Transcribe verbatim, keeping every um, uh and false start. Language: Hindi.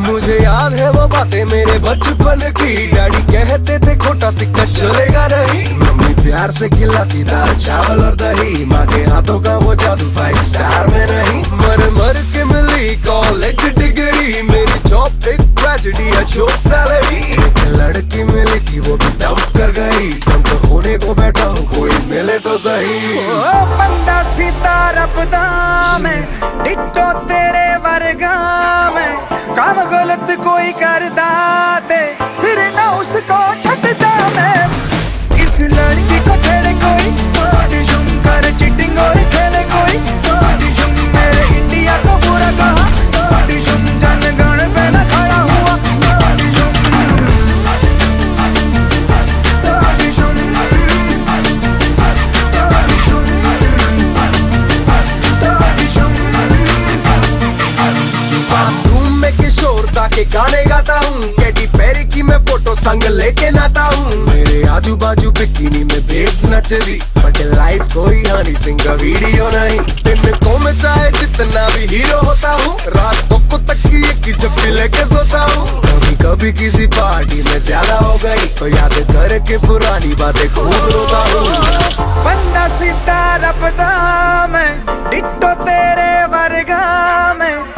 मुझे याद है वो बातें मेरे बचपन की, डैडी कहते थे खोटा सिक्का चलेगा नहीं। मम्मी प्यार से खिलाती दाल चावल और दही, माँ के हाथों का वो जादू फाइव स्टार में नहीं। मर मर के मिली कॉलेज डिग्री, मेरी जॉब एक ट्रेजेडी है छोट सैलरी। एक लड़की मिली थी वो भी डंप कर गई, डंप होने को बैठा हूँ कोई मिले तो सही। ओ बंदा सीधा रबदा में, डिट्टो तेरे वर्गा में, काम गलत कोई करदा दे फिर ना उसको छटदा मैं। इस लड़की को छेड़े कोई, ऑडिशन कर चीटिंग और खेले कोई, ऑडिशन मेरे इंडिया को बुरा कहा, ऑडिशन जनगण पे न खड़ा हुआ, ऑडिशन के गाने गाता हूँ, कैटी पेरी की मैं फोटो संग लेके नाता हूँ। मेरे आजू बाजू बिकिनी में बेब्स नच रही, बट लाइफ कोई हनी सिंह का वीडियो नहीं। दिन को मैं चाहे जितना भी हीरो होता हूँ, रातों को तकिए की जप्पी लेके सोता हूँ। कभी कभी किसी पार्टी में ज्यादा हो गई तो याद करके पुरानी बातें खूब रोता हूँ। बंदा सीधा रबदा में, डिट्टो तेरे वर्गा में,